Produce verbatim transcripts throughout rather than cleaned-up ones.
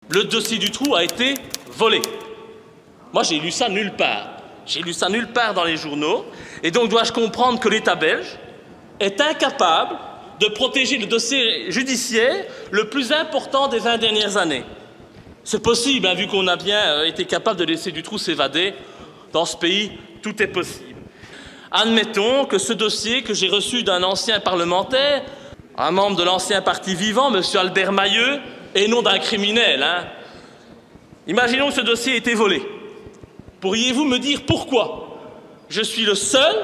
Le dossier Dutroux a été volé. Moi, j'ai lu ça nulle part. J'ai lu ça nulle part dans les journaux. Et donc, dois-je comprendre que l'État belge est incapable de protéger le dossier judiciaire le plus important des vingt dernières années? C'est possible, hein, vu qu'on a bien euh, été capable de laisser Dutroux s'évader. Dans ce pays, tout est possible. Admettons que ce dossier que j'ai reçu d'un ancien parlementaire, un membre de l'ancien parti vivant, M. Albert Mailleux, et non d'un criminel. Hein. Imaginons que ce dossier ait été volé. Pourriez-vous me dire pourquoi je suis le seul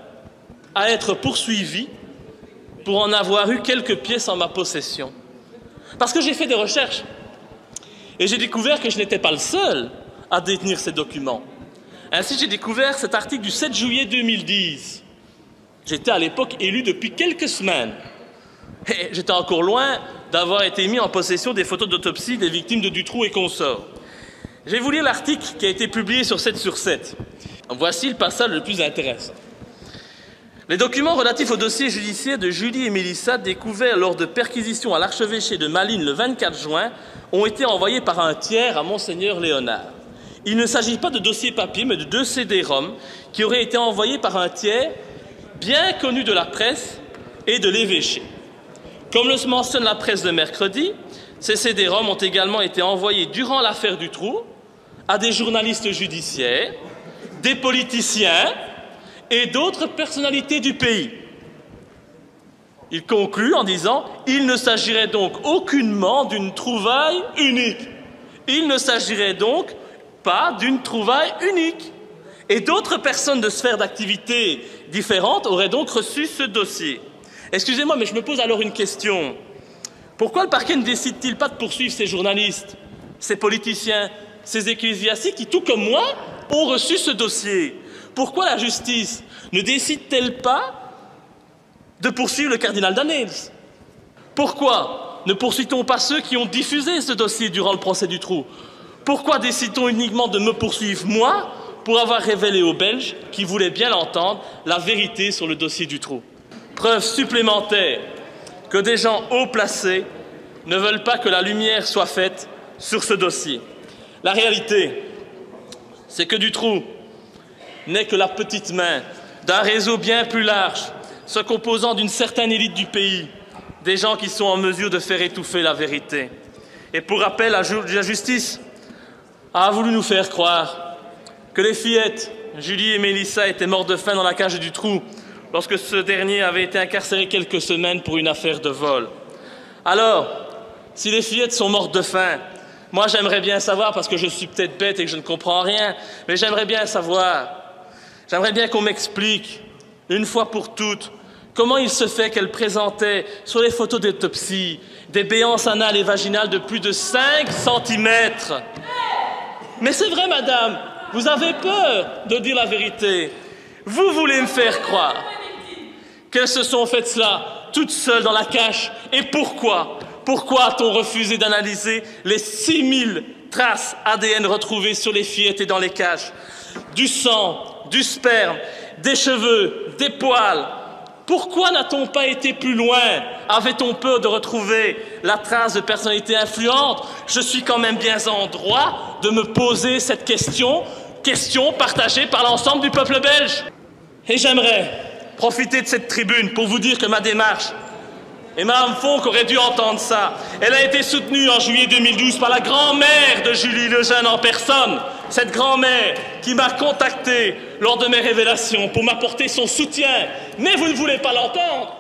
à être poursuivi pour en avoir eu quelques pièces en ma possession? Parce que j'ai fait des recherches et j'ai découvert que je n'étais pas le seul à détenir ces documents. Ainsi, j'ai découvert cet article du sept juillet deux mille dix. J'étais à l'époque élu depuis quelques semaines. Et j'étais encore loin d'avoir été mis en possession des photos d'autopsie des victimes de Dutroux et consorts. Je vais vous lire l'article qui a été publié sur sept sur sept. Voici le passage le plus intéressant. Les documents relatifs au dossier judiciaire de Julie et Mélissa découverts lors de perquisitions à l'archevêché de Malines le vingt-quatre juin ont été envoyés par un tiers à Monseigneur Léonard. Il ne s'agit pas de dossiers papier, mais de deux C D-ROM qui auraient été envoyés par un tiers bien connu de la presse et de l'évêché. Comme le mentionne la presse de mercredi, ces C D-ROM ont également été envoyés durant l'affaire Dutroux à des journalistes judiciaires, des politiciens et d'autres personnalités du pays. Il conclut en disant « Il ne s'agirait donc aucunement d'une trouvaille unique. Il ne s'agirait donc pas d'une trouvaille unique. » Et d'autres personnes de sphères d'activité différentes auraient donc reçu ce dossier. Excusez-moi, mais je me pose alors une question. Pourquoi le parquet ne décide-t-il pas de poursuivre ces journalistes, ces politiciens, ces ecclésiastiques qui, tout comme moi, ont reçu ce dossier? Pourquoi la justice ne décide-t-elle pas de poursuivre le cardinal Danneels? Pourquoi ne poursuit-on pas ceux qui ont diffusé ce dossier durant le procès Dutroux? Pourquoi décide-t-on uniquement de me poursuivre, moi, pour avoir révélé aux Belges, qui voulaient bien l'entendre, la vérité sur le dossier Dutroux? Preuve supplémentaire que des gens haut placés ne veulent pas que la lumière soit faite sur ce dossier. La réalité, c'est que Dutroux n'est que la petite main d'un réseau bien plus large, se composant d'une certaine élite du pays, des gens qui sont en mesure de faire étouffer la vérité. Et pour rappel, la justice a voulu nous faire croire que les fillettes, Julie et Mélissa, étaient mortes de faim dans la cage de Dutroux lorsque ce dernier avait été incarcéré quelques semaines pour une affaire de vol. Alors, si les fillettes sont mortes de faim, moi j'aimerais bien savoir, parce que je suis peut-être bête et que je ne comprends rien, mais j'aimerais bien savoir, j'aimerais bien qu'on m'explique, une fois pour toutes, comment il se fait qu'elle présentait sur les photos d'autopsie des béances anales et vaginales de plus de cinq centimètres. Mais c'est vrai, madame, vous avez peur de dire la vérité. Vous voulez me faire croire qu'elles se sont faites cela toutes seules dans la cache. Et pourquoi? Pourquoi a-t-on refusé d'analyser les six mille traces A D N retrouvées sur les fillettes et dans les caches? Du sang, du sperme, des cheveux, des poils. Pourquoi n'a-t-on pas été plus loin? Avait-on peur de retrouver la trace de personnalité influente? Je suis quand même bien en droit de me poser cette question, question partagée par l'ensemble du peuple belge. Et j'aimerais profiter de cette tribune pour vous dire que ma démarche, et Mme Fonck aurait dû entendre ça, elle a été soutenue en juillet deux mille douze par la grand-mère de Julie Lejeune en personne, cette grand-mère qui m'a contacté lors de mes révélations pour m'apporter son soutien. Mais vous ne voulez pas l'entendre.